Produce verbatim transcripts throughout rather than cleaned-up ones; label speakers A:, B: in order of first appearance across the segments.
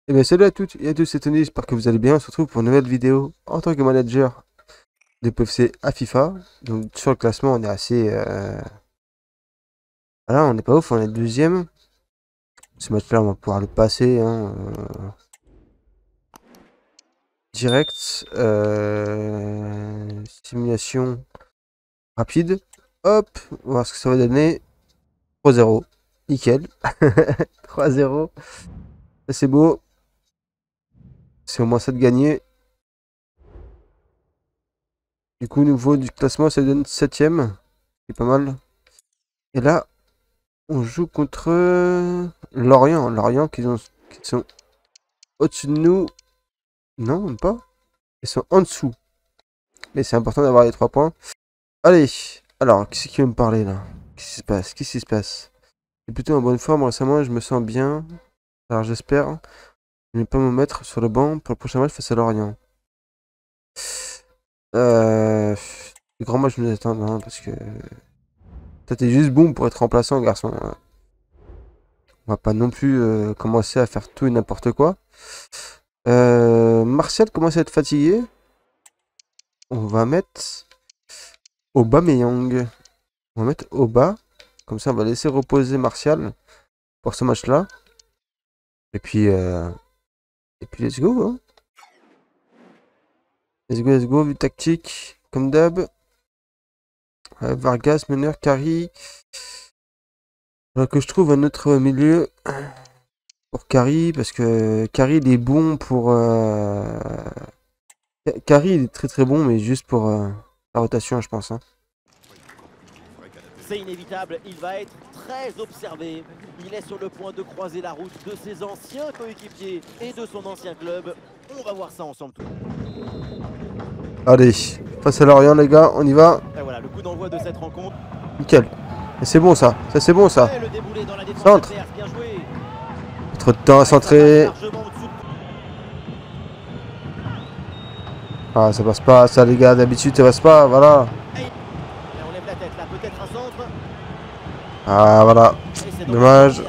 A: Et bien salut à toutes et à tous, c'est Tony, j'espère que vous allez bien. On se retrouve pour une nouvelle vidéo en tant que manager de P F C à FIFA. Donc sur le classement on est assez... Euh... Voilà, on n'est pas ouf, on est deuxième. Ce match-là on va pouvoir le passer. Hein, euh... Direct. Euh... Simulation rapide. Hop, on va voir ce que ça va donner. trois zéro. Nickel. trois zéro. Ça c'est beau. C'est au moins ça de gagner. Du coup, au niveau du classement, ça donne septième. C'est pas mal. Et là, on joue contre Lorient. Lorient qui, ont, qui sont au-dessus de nous. Non, même pas. Ils sont en dessous. Mais c'est important d'avoir les trois points. Allez. Alors, qui c'est qui veut me parler là? Qu'est-ce qui se passe? Qu'est-ce qui se passe? Je suis plutôt en bonne forme récemment et je me sens bien. Alors j'espère ne pas me mettre sur le banc pour le prochain match face à Lorient. Euh... Le grand match nous attend, hein, parce que... Toi t'es juste bon pour être remplaçant, garçon. On va pas non plus euh, commencer à faire tout et n'importe quoi. Euh, Martial commence à être fatigué. On va mettre Aubameyang. On va mettre Auba. Comme ça, on va laisser reposer Martial pour ce match-là. Et puis, euh, et puis, let's go. Hein. Let's go, let's go. Vue tactique, comme d'hab. Euh, Vargas, meneur, Kari. Alors que je trouve un autre milieu pour Kari, parce que Kari il est bon pour... Euh... Kari il est très très bon, mais juste pour euh, la rotation, je pense. Hein.
B: C'est inévitable, il va être très observé. Il est sur le point de croiser la route de ses anciens coéquipiers et de son ancien club. On va voir ça ensemble.
A: Allez, face à Lorient les gars, on y va.
B: Et voilà le coup d'envoi de cette rencontre.
A: Nickel. C'est bon ça, ça c'est bon ça. Centre. Trop de temps à centrer. Ah ça passe pas, ça les gars, d'habitude ça passe pas, voilà.
B: On lève la tête là, peut-être un centre.
A: Ah voilà, dommage.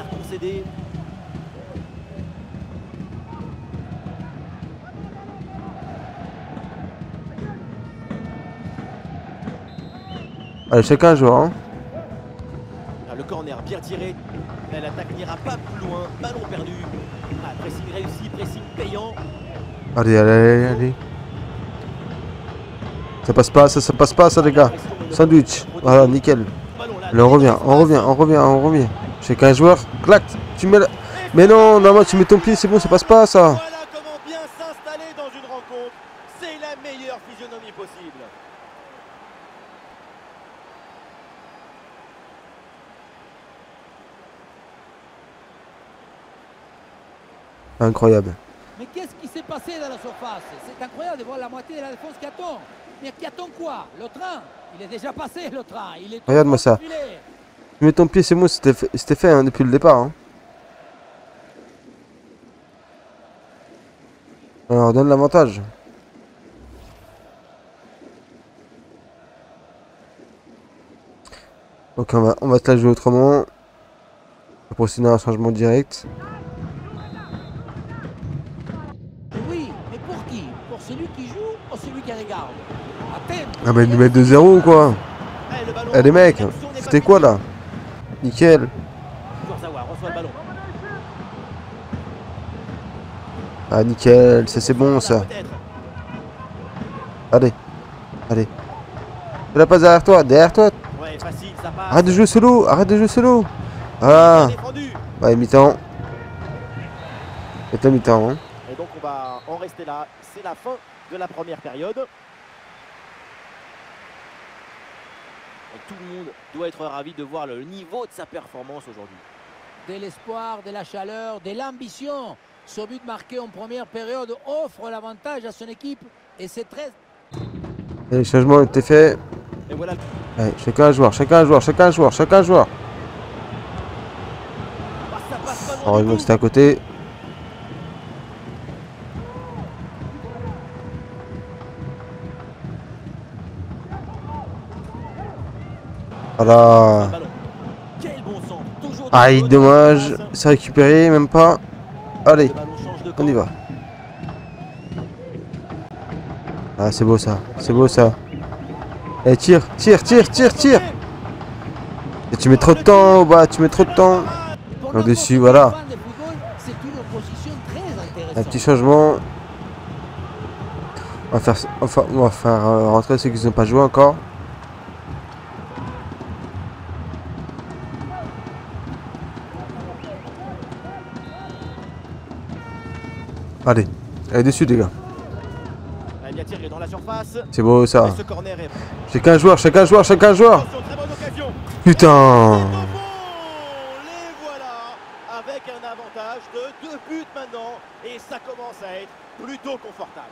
A: Allez, chacun un joueur. Hein.
B: Le corner bien tiré. L'attaque n'ira pas plus loin. Ballon perdu. Ah, pressing réussi, pressing payant.
A: Allez, allez, allez, allez. Ça passe pas, ça, ça passe pas, ça, les gars. Sandwich. Voilà, nickel. Allez, on revient, on revient, on revient, on revient. Chacun un joueur. Clac. Tu mets la... Mais non, normalement, tu mets ton pied, c'est bon, ça passe pas, ça.
B: Voilà comment bien s'installer dans une rencontre. C'est la meilleure physionomie possible.
A: Incroyable.
C: Mais qu'est-ce qui s'est passé dans la surface? C'est incroyable de voir la moitié de la défense qui attend. Mais qui attend quoi? Le train? Il est déjà passé le train. Il est
A: Regarde-moi ça. Tu mets ton pied, c'est bon, c'était fait, fait hein, depuis le départ. Hein. Alors, donne l'avantage. Donc on va, on va te la jouer autrement. On va procéder à un changement direct.
C: Oui, mais pour qui? Pour celui qui joue ou celui qui regarde?
A: Ah bah ils nous mettent deux zéro ou quoi? Eh les mecs, c'était quoi là? Nickel. Ah nickel, ça c'est bon ça. Allez, allez. Fais la passe derrière toi, derrière toi. Arrête de jouer solo, arrête de jouer solo. Ah. Ouais, mi-temps. C'est la mi-temps. Hein.
B: Et donc on va en rester là. C'est la fin de la première période. Et tout le monde doit être ravi de voir le niveau de sa performance aujourd'hui.
C: De l'espoir, de la chaleur, de l'ambition. Ce but marqué en première période offre l'avantage à son équipe. Et c'est très...
A: Et le changement a été fait.
B: Et voilà.
A: Allez, chacun un joueur, chacun un joueur, chacun un joueur, chacun un joueur. Heureusement que c'était à côté. Voilà. Aïe, dommage. C'est récupéré, même pas. Allez. On y va. Ah, c'est beau ça. C'est beau ça. Eh, tire, tire, tire, tire, tire. Et tu mets trop de temps au bas, tu mets trop de temps. Au-dessus, voilà. Un petit changement. On va faire, enfin, on va faire euh, rentrer ceux qui n'ont pas joué encore. Allez, allez dessus les gars. C'est beau ça. Chacun joueur, chacun joueur, chacun joueur. Putain.
B: Les voilà avec un avantage de deux buts maintenant et ça commence à être plutôt confortable.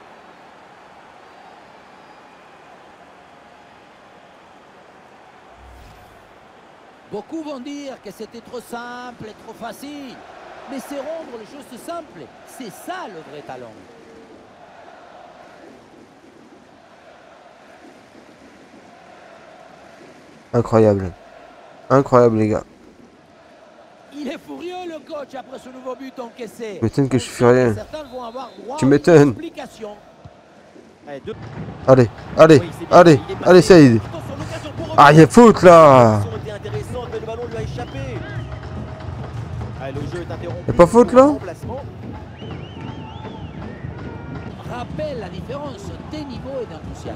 C: Beaucoup vont dire que c'était trop simple et trop facile. Mais c'est rendre les choses simples. C'est ça le vrai talent.
A: Incroyable. Incroyable les gars.
C: Il est furieux le coach après ce nouveau but encaissé.
A: Tu m'étonnes que je suis furieux. Tu
C: Tu
A: m'étonnes.
B: Allez, deux...
A: Allez, allez,
B: Oui, c'est bien,
A: allez,
B: il est passé.
A: allez Saïd.
B: Attention, l'occasion pour
A: Ah, il y a faute là.
B: L'action était intéressante, mais le ballon lui a échappé. Allez, le jeu est interrompu.
A: Y'a pas faute, là?
B: Remplacement.
C: Rappelle la différence des niveaux et d'enthousiasme.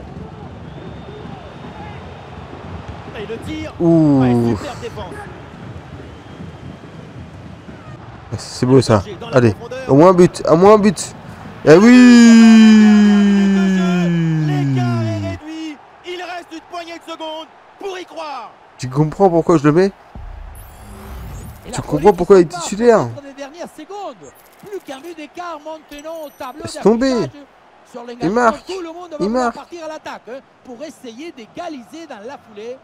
B: Et le tir.
A: Ouh.
B: Ouais, super défense.
A: C'est beau ça.
B: Dans la
A: Allez,
B: profondeur.
A: au moins un but, au moins un but. Eh oui.
B: L'écart est réduit. Il reste une poignée de secondes pour y croire.
A: Tu comprends pourquoi je le mets?
C: Et
A: Tu
C: la
A: comprends
C: folie qui
A: pourquoi il est
C: s'embarque
A: titulaire?
C: dans les dernières secondes. Plus qu'un but d'écart maintenant au tableau
A: Laisse tomber.
C: d'affichage. Sur l'engagement,
A: Il marque.
C: tout le monde va
A: Il
C: pouvoir
A: marque.
C: partir à l'attaque hein, pour essayer d'égaliser dans la foulée.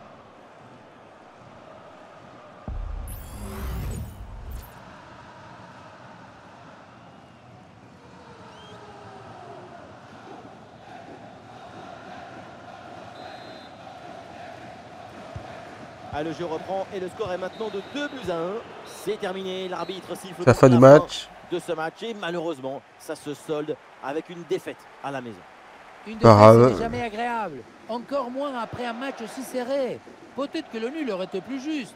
B: Ah, le jeu reprend et le score est maintenant de deux buts à un. C'est terminé, l'arbitre siffle
A: C'est la fin
B: donc
A: du
B: la
A: match.
B: de ce match et malheureusement ça se solde avec une défaite à la maison.
C: Une
A: Pas
C: défaite,
A: grave.
C: ce n'est jamais agréable. Encore moins après un match aussi serré. Peut-être que le nul aurait été plus juste.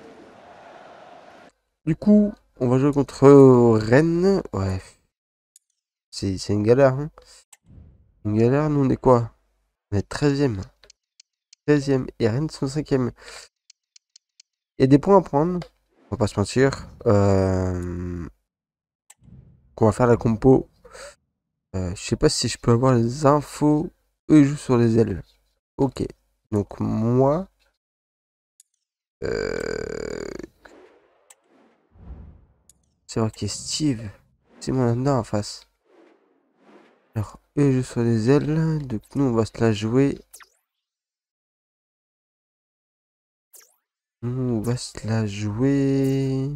A: Du coup, on va jouer contre Rennes. Ouais. C'est c'est une galère. Hein. Une galère, nous on est quoi? On est treizième. treizième. Et Rennes sont cinquième. Il y a des points à prendre. On va pas se mentir. Euh... On va faire la compo. Euh, je sais pas si je peux avoir les infos. Eux ils jouent sur les ailes. Ok. Donc moi. Euh... C'est vrai qu'il y a Steve. C'est mon là en face. Alors, eux ils jouent sur les ailes. Donc nous on va se la jouer. Nous on va se la jouer.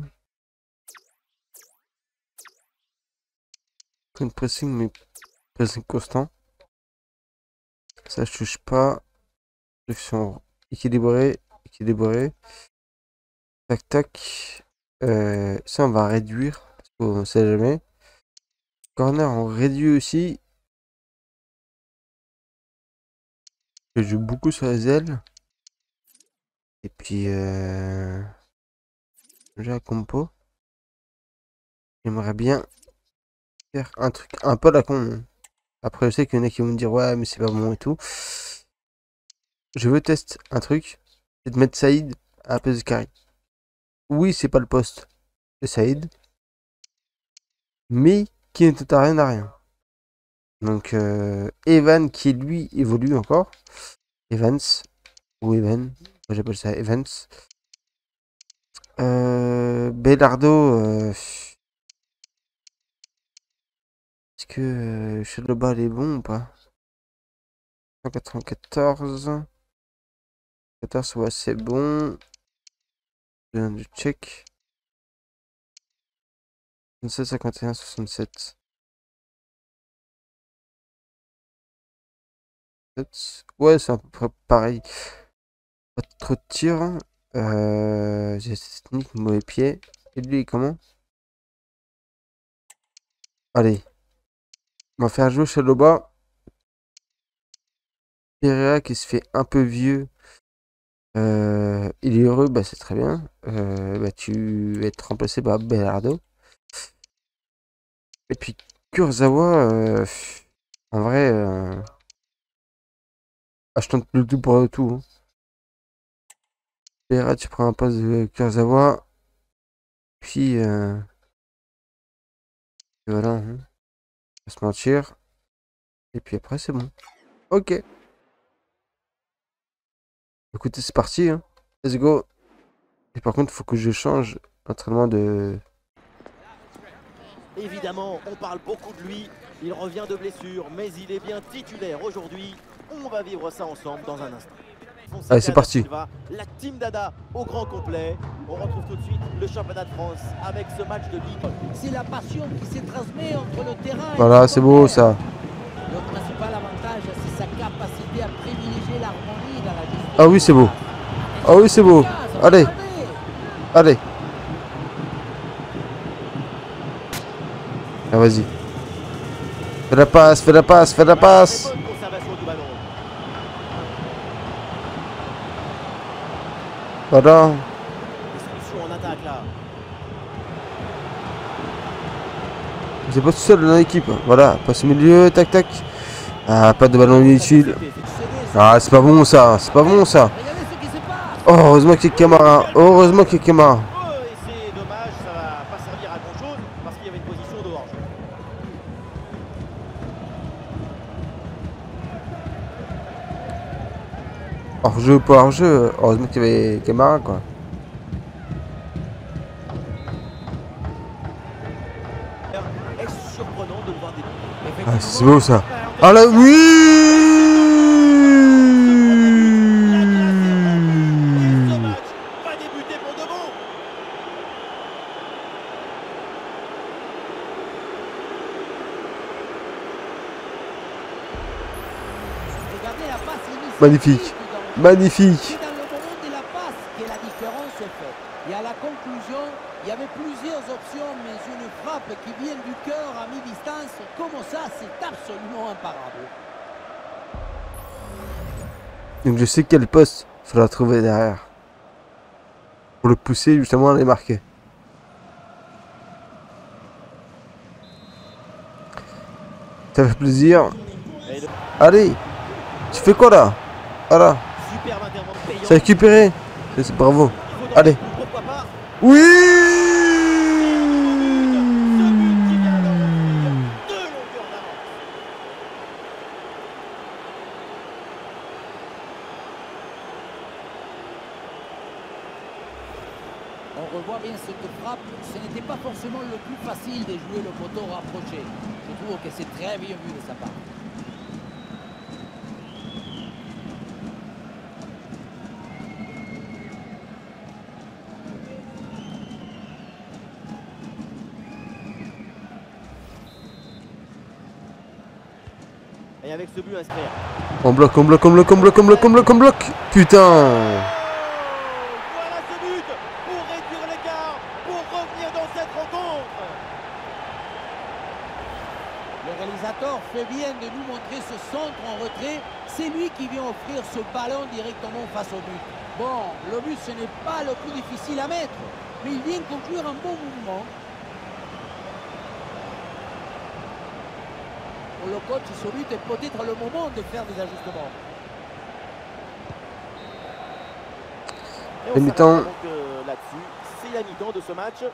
A: Une pressing mais pressing constant. Ça je touche pas. Direction équilibrée. Équilibrée. Tac tac. Euh, ça on va réduire. Parce qu'on sait jamais. Corner on réduit aussi. Je joue beaucoup sur les ailes. Et puis euh... j'ai la compo. J'aimerais bien faire un truc un peu à la con. Après je sais qu'il y en a qui vont me dire ouais mais c'est pas bon et tout. Je veux tester un truc. C'est de mettre Saïd à la place de Carry. Oui c'est pas le poste de Saïd. Mais qui ne t'a rien à rien. Donc euh, Evan qui lui évolue encore. Evans. Ou Evan. Moi j'appelle ça Evans. Euh, Bellardo. Euh, Est-ce que euh, Shadowball est bon ou pas? cent quatre-vingt-quatorze. quatorze, ouais, c'est bon. Je viens du check. soixante-sept, cinquante et un, soixante-sept. Ouais, c'est à peu près pareil. Pas trop de tirs. Euh, J'ai technique, mauvais pied. Et lui, comment? Allez. On va faire jouer Chalobah. Pereira qui se fait un peu vieux. Euh, il est heureux, bah c'est très bien. Euh, bah, tu vas être remplacé par Belardo. Et puis Kurzawa, euh, en vrai, euh, ah, je tente le tout pour le tout. Hein. Pereira, tu prends un poste de Kurzawa. Puis, euh, voilà, hein. On va se mentir. Et puis après, c'est bon. Ok. Écoutez, c'est parti. Hein. Let's go. Et par contre, il faut que je change l'entraînement de...
B: Évidemment, on parle beaucoup de lui. Il revient de blessure, mais il est bien titulaire aujourd'hui. On va vivre ça ensemble dans un instant.
A: Allez, c'est parti.
B: Silva, la team Dada au grand complet. On retrouve tout de suite le championnat de France avec ce match de Ligue.
C: C'est la passion qui se transmet entre le terrain.
A: Voilà, c'est beau ça.
C: Le principal avantage, c'est sa capacité à privilégier l'harmonie dans la gestion.
A: Ah oui, c'est beau. Ah oui, c'est beau. Allez. Allez. Ah, vas-y. Fais la passe, fais la passe, fais la passe.
B: Bonne conservation du ballon.
A: Voilà.
B: Des solutions en attaque là.
A: Vous êtes pas tout seul dans l'équipe. Voilà, passe au milieu, tac tac. Ah, pas de ballon inutile. Ah, c'est pas bon ça, c'est pas bon ça.
C: Regardez ce qui se passe.
A: Oh, heureusement qu'il y a Camara. Heureusement qu'il y a Camara.
B: Oh, et c'est dommage, ça va pas servir à grand chose parce qu'il y avait une position de hors-jeu.
A: Hors-jeu ou pas hors-jeu. Heureusement qu'il y avait Camara quoi.
B: Est-ce surprenant de le voir débuter?
A: Ah, c'est beau ça. Ah là, oui.
B: Ce match va débuter pour de bon.
C: Regardez la passe initiale.
A: Magnifique. Magnifique.
C: C'est dans le moment de la passe que la différence est faite. Et à la conclusion, il y avait plusieurs options, mais une frappe qui vient du cœur à mi-distance, comme ça, c'est absolument imparable.
A: Donc je sais quel poste il faudra trouver derrière. Pour le pousser justement à les marquer. Ça fait plaisir.
B: Et le-
A: Allez. Tu fais quoi là? Voilà.
B: Superbe intervention payante.
A: C'est récupéré. C'est bravo.
B: Il faut donc-
A: Allez.
B: Pourquoi pas?
A: Oui.
B: Ce but qui vient d'offrir deux longueurs d'avance.
C: On revoit bien cette frappe. Ce n'était pas forcément le plus facile de jouer le poteau rapproché. Je trouve que c'est très bien vu de sa part.
B: Et avec ce but inscrit.
A: On bloque, on bloque, on bloque, on bloque, on bloque, on bloque, on bloque. Putain.
B: Voilà ce but pour réduire l'écart, pour revenir dans cette rencontre.
C: Le réalisateur fait bien de nous montrer ce centre en retrait. C'est lui qui vient offrir ce ballon directement face au but. Bon, le but ce n'est pas le plus difficile à mettre, mais il vient conclure un bon mouvement. Pour le coach, ce but est peut-être le moment de faire des ajustements.
B: Et on
A: La
B: s'arrête
A: mi-temps.
B: donc euh, là-dessus. C'est la mi-temps de ce match.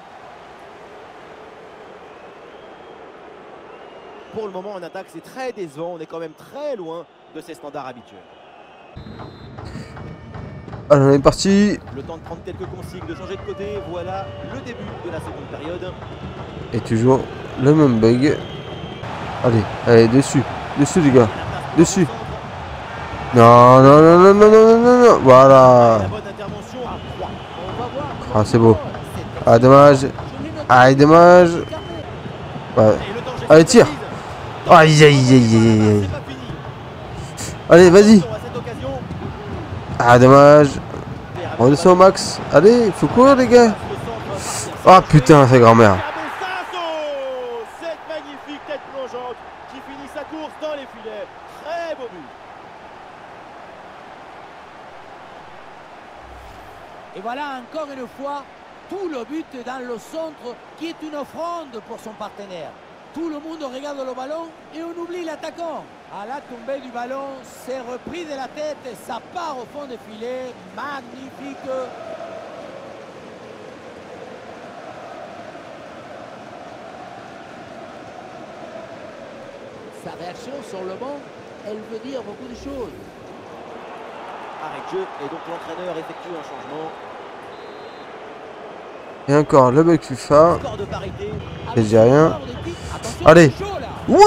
B: Pour le moment en attaque c'est très décevant, on est quand même très loin de ses standards habituels.
A: Alors on est parti.
B: Le temps de prendre quelques consignes, de changer de côté, voilà le début de la seconde période.
A: Et toujours le même bug. Allez, allez, dessus. Dessus les gars. Dessus. Non, non, non, non, non, non, non, non. Voilà.
B: La bonne intervention à trois.
C: On va voir.
A: Ah, c'est beau.
C: C'est
A: Ah, dommage. Ah, dommage. Ouais.
B: Et le danger
A: Allez,
B: se
A: tire.
B: précise.
A: Aïe, aïe, aïe, aïe, aïe.
B: C'est pas fini.
A: Allez, vas-y.
B: Attention à cette occasion.
A: Ah, dommage. On descend au max. Allez, il faut courir les gars. Ah, putain, c'est grand-mère.
B: Cabeçazo. Cette magnifique
C: Et voilà encore une fois, tout le but dans le centre qui est une offrande pour son partenaire. Tout le monde regarde le ballon et on oublie l'attaquant. À la tombée du ballon, c'est repris de la tête et ça part au fond des filets. Magnifique. Sa réaction sur le banc, elle veut dire beaucoup de choses.
B: Arrêt de jeu et donc l'entraîneur effectue un changement.
A: Et encore le bug FIFA.
B: Score de parité.
A: Je dis rien.
C: Attention,
A: Allez.
C: c'est chaud, là.
A: Oui.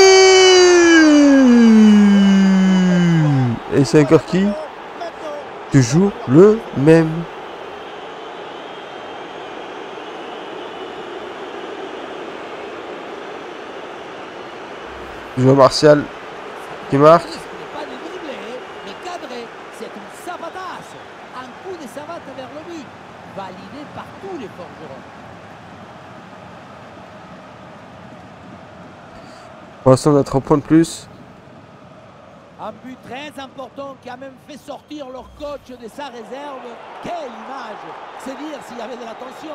A: Et c'est encore qui?
B: Maintenant,
A: Toujours le même. Joueur Martial qui marque.
C: Ce n'est pas de dribbler, mais cadré. C'est une savatasse. Un coup de savate vers le but. Validé par tous les forgerons.
A: Pour l'instant, on a trois points de plus.
C: Un but très important qui a même fait sortir leur coach de sa réserve. Quelle image! C'est dire s'il y avait de la tension.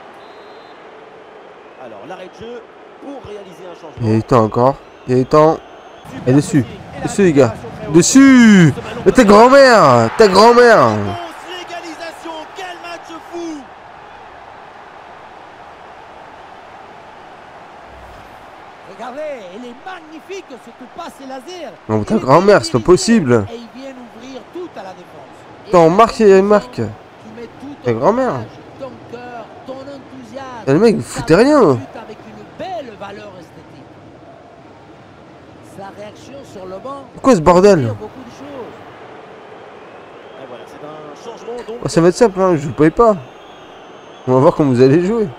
B: alors l'arrêt de jeu pour réaliser un changement.
A: Il y a eu temps encore. Il y a eu temps.
B: Super
A: Et dessus.
B: pressing. Et la
A: Dessus, les gars.
B: récupération très haute.
A: Dessus.
B: Ce ballon
A: Mais ta
B: peut-
A: grand-mère. Ta grand-mère.
B: Grosse l'égalisation, quel match fou!
C: Regardez, elle est magnifique cette passe et laser.
A: Non, ta
C: Il est
A: grand-mère, c'est pas
C: dirigé
A: possible.
C: Et il vient ouvrir tout à la défense. Et
A: Attends,
C: la
A: marque, il
C: conclusion
A: marque.
C: qui met tout
A: Ta
C: ton
A: grand-mère.
C: courage, ton cœur, ton enthousiasme.
A: Et le mec, vous
C: Ça
A: foutez rien.
C: débute avec une belle valeur esthétique. Sa réaction sur le banc.
A: Pourquoi ce
C: veut
A: bordel?
C: dire beaucoup de choses.
B: Et voilà, c'est un changement donc.
A: Oh, ça va être simple, hein. Je vous paye pas. On va voir comment vous allez jouer.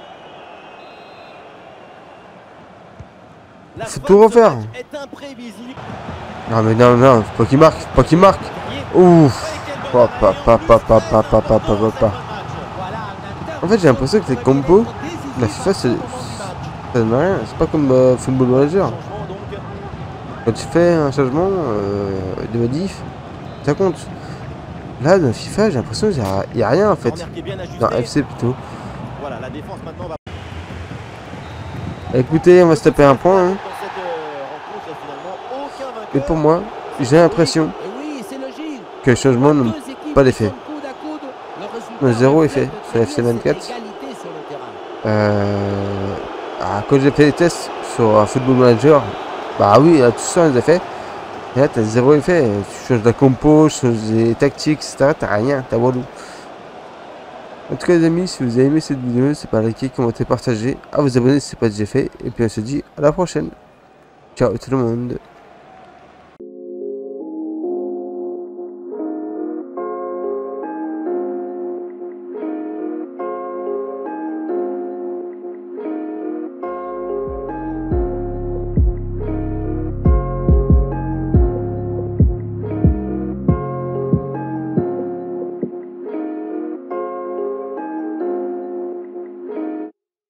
B: La
A: faut
B: fin
A: tout
B: de ce
A: refaire.
B: match est imprévisible.
A: Non, mais non, non. Faut pas qu'il marque. Faut pas qu'il marque. Ouf. Pa, pa, pa, pa, pa, pa, pa, pa, pa, pa, pa. En fait, j'ai l'impression que les compos, la FIFA, c'est- ça donne rien. C'est pas comme euh, Football Manager.
B: Changement donc.
A: Quand tu fais un changement euh, de modif, ça compte. Là, dans FIFA, j'ai l'impression qu'il n'y a, a rien en fait.
B: Corner qui est bien ajusté.
A: Dans F C plutôt.
B: Voilà, la défense maintenant va.
A: Écoutez, on va se taper un point. Hein.
B: Dans cette euh, rencontre, et finalement, aucun vainqueur.
A: Et pour moi, j'ai l'impression
C: Et oui, c'est logique.
A: que les changements n'ont
C: Deux équipes
A: pas
C: qui
A: d'effet.
C: sont coude à coude. Le résultat
A: Le zéro
C: reflète
A: effet sur
C: très
A: F C
C: bien
A: vingt-quatre.
C: cette égalité sur le terrain.
A: Euh, ah, quand j'ai fait les tests sur un Football Manager, bah oui, là, tout ça, les effets. Et là, t'as zéro effet. Tu changes la compo, tu changes les tactiques, et cetera. T'as rien, t'as walou. En tout cas, les amis, si vous avez aimé cette vidéo, c'est pas liker, commenter, partager, à vous abonner si c'est pas déjà fait. Et puis on se dit à la prochaine. Ciao tout le monde.